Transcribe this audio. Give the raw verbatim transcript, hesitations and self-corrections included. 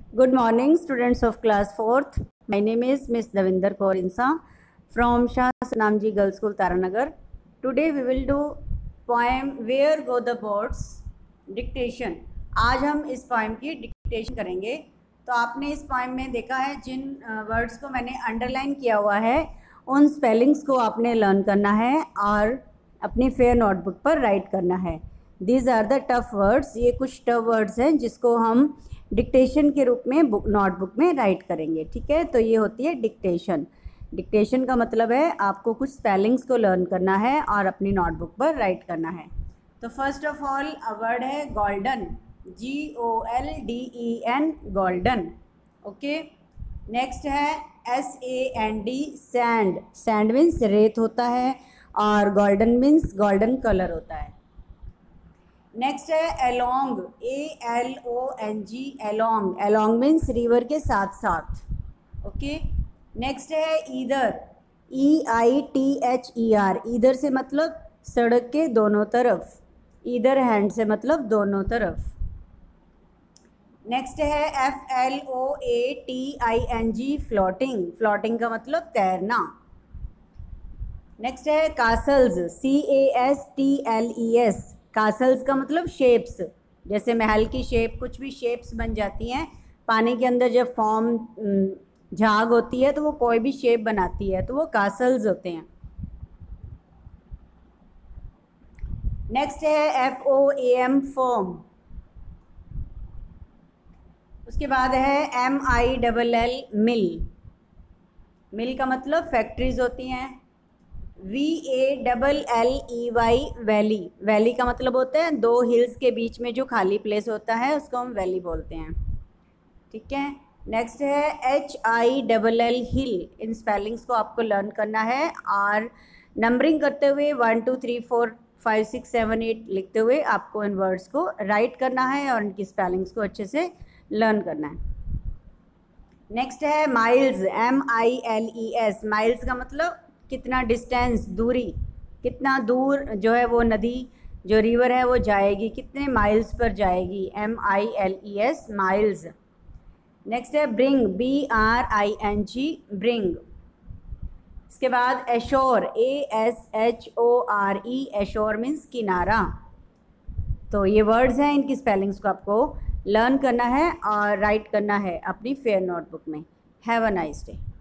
Good morning, students of class fourth. My name is Miss Davinder Kaur Insa from Shah Sanamji Girls School, Taranagar. Today we will do poem Where Go the Birds Dictation. आज हम इस poem की dictation करेंगे. तो आपने इस poem में देखा है जिन वर्ड्स को मैंने अंडरलाइन किया हुआ है उन स्पेलिंग्स को आपने लर्न करना है और अपनी फेयर नोटबुक पर राइट करना है. These are the tough words. ये कुछ टफ वर्ड्स हैं जिसको हम डिक्टेशन के रूप में बुक नोटबुक में राइट करेंगे. ठीक है, तो ये होती है डिक्टेशन. डिक्टेशन का मतलब है आपको कुछ स्पेलिंग्स को लर्न करना है और अपनी नोटबुक पर राइट करना है. तो first of all a word है golden. G O L D E N, golden. Okay. Next है S A N D, sand. Sand means रेत होता है और गोल्डन मीन्स गोल्डन कलर होता है. नेक्स्ट है along, A L O N G, along. Along means river के साथ साथ. ओके. नेक्स्ट है either, E I T H E R. Either से मतलब सड़क के दोनों तरफ. ईदर हैंड से मतलब दोनों तरफ. नेक्स्ट है F L O A T I N G, floating. Floating का मतलब तैरना. नेक्स्ट है castles, C A S T L E S. Castles का मतलब शेप्स. जैसे महल की शेप, कुछ भी शेप्स बन जाती हैं पानी के अंदर. जब फॉर्म झाग होती है तो वो कोई भी शेप बनाती है, तो वो कासल्स होते हैं. नेक्स्ट है F O A M, foam. उसके बाद है M I double L, mill. Mill का मतलब फैक्ट्रीज होती हैं. V A double L E Y, valley. Valley का मतलब होता है दो हिल्स के बीच में जो खाली प्लेस होता है उसको हम वैली बोलते हैं. ठीक है. नेक्स्ट है H I double L, hill. इन स्पेलिंग्स को आपको लर्न करना है और नंबरिंग करते हुए one two three four five six seven eight लिखते हुए आपको इन वर्ड्स को राइट करना है और इनकी स्पेलिंग्स को अच्छे से लर्न करना है. नेक्स्ट है miles, M I L E S. Miles का मतलब कितना डिस्टेंस, दूरी. कितना दूर जो है वो नदी, जो रिवर है वो जाएगी, कितने माइल्स पर जाएगी. M I L E S, miles. Next है bring, B R I N G, bring. इसके बाद ashore, A S H O R E, ashore means किनारा. तो ये वर्ड्स हैं, इनकी स्पेलिंग्स को आपको लर्न करना है और राइट करना है अपनी फेयर नोटबुक में. Have a nice day.